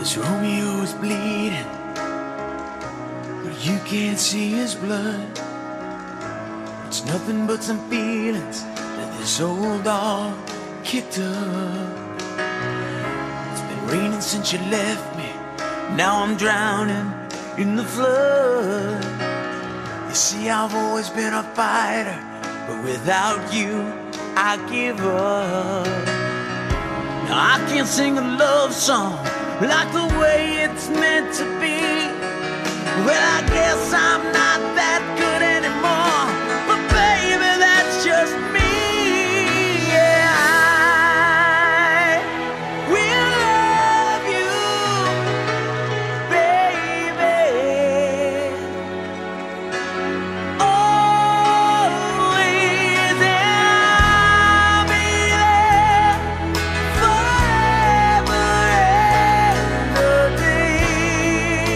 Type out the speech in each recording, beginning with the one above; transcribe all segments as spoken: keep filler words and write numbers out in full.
Romeo is bleeding, but you can't see his blood. It's nothing but some feelings that this old dog kicked up. It's been raining since you left me, now I'm drowning in the flood. You see, I've always been a fighter, but without you, I give up. Now I can't sing a love song like the way it's meant to be. Well, I guess I'm not that good anymore, but baby, that's just me. Yeah, I will love you, baby, always, and I'll be there forever and a day.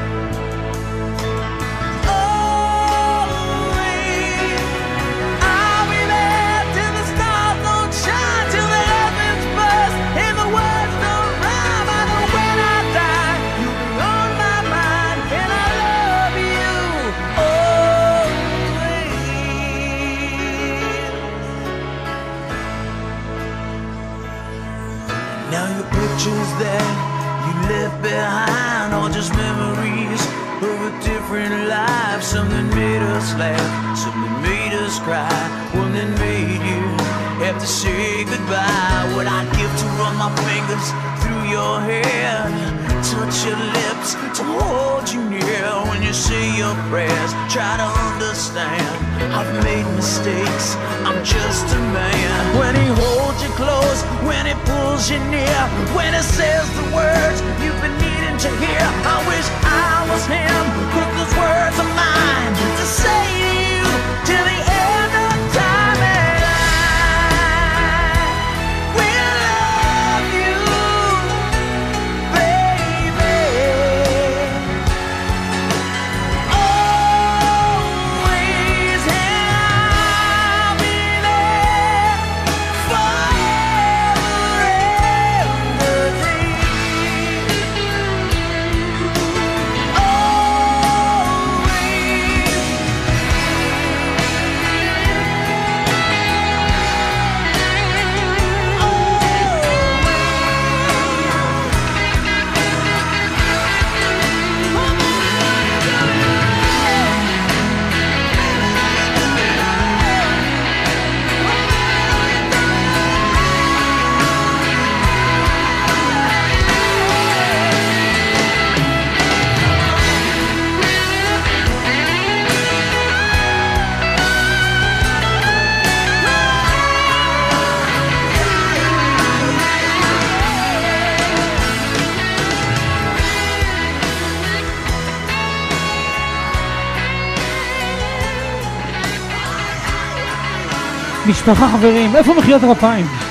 Always, I'll be there till the stars don't shine, till the heavens burst and the words don't rhyme. I know when I die, you'll be on my mind, and I love you always. Now your pictures that you left behind are just memories of a different life. Something made us laugh, something made us cry, one that made you have to say goodbye. What I'd give to run my fingers through your hair, touch your lips, to hold you near. When you say your prayers, try to understand, I've made mistakes, I'm just a man. When he holds you close, when he pulls you near, when he says the words you've been needing to hear, I wish I was him, 'cause those words are mine to say to you till the end of time. And I will love you, baby, always, and I'll be there forever and a day. משפחה, חברים, איפה מחיאות הכפיים?